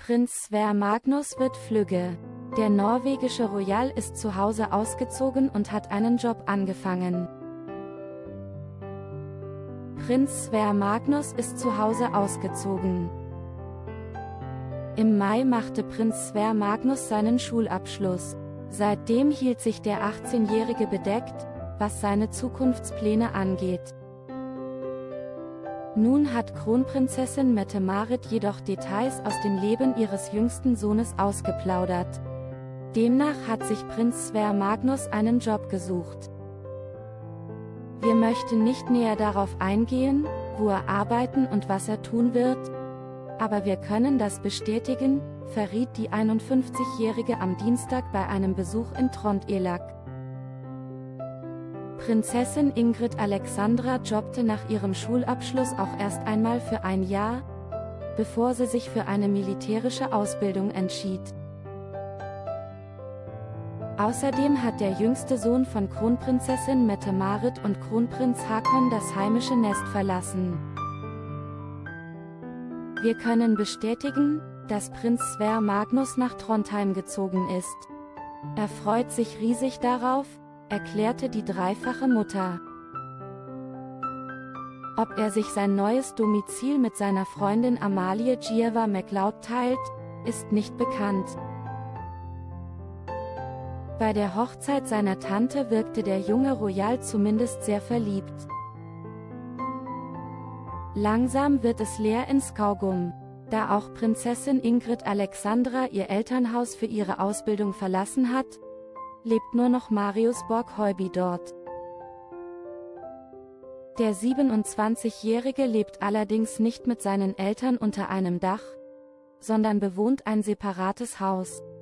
Prinz Sverre Magnus wird flügge. Der norwegische Royal ist zu Hause ausgezogen und hat einen Job angefangen. Prinz Sverre Magnus ist zu Hause ausgezogen. Im Mai machte Prinz Sverre Magnus seinen Schulabschluss. Seitdem hielt sich der 18-Jährige bedeckt, was seine Zukunftspläne angeht. Nun hat Kronprinzessin Mette-Marit jedoch Details aus dem Leben ihres jüngsten Sohnes ausgeplaudert. Demnach hat sich Prinz Sverre Magnus einen Job gesucht. Wir möchten nicht näher darauf eingehen, wo er arbeiten und was er tun wird, aber wir können das bestätigen, verriet die 51-Jährige am Dienstag bei einem Besuch in Trond-Helag. Prinzessin Ingrid Alexandra jobbte nach ihrem Schulabschluss auch erst einmal für ein Jahr, bevor sie sich für eine militärische Ausbildung entschied. Außerdem hat der jüngste Sohn von Kronprinzessin Mette-Marit und Kronprinz Haakon das heimische Nest verlassen. Wir können bestätigen, dass Prinz Sverre Magnus nach Trondheim gezogen ist. Er freut sich riesig darauf, erklärte die dreifache Mutter. Ob er sich sein neues Domizil mit seiner Freundin Amalie Gieva MacLeod teilt, ist nicht bekannt. Bei der Hochzeit seiner Tante wirkte der junge Royal zumindest sehr verliebt. Langsam wird es leer in Skaugum. Da auch Prinzessin Ingrid Alexandra ihr Elternhaus für ihre Ausbildung verlassen hat, lebt nur noch Marius Borg-Høiby dort. Der 27-Jährige lebt allerdings nicht mit seinen Eltern unter einem Dach, sondern bewohnt ein separates Haus.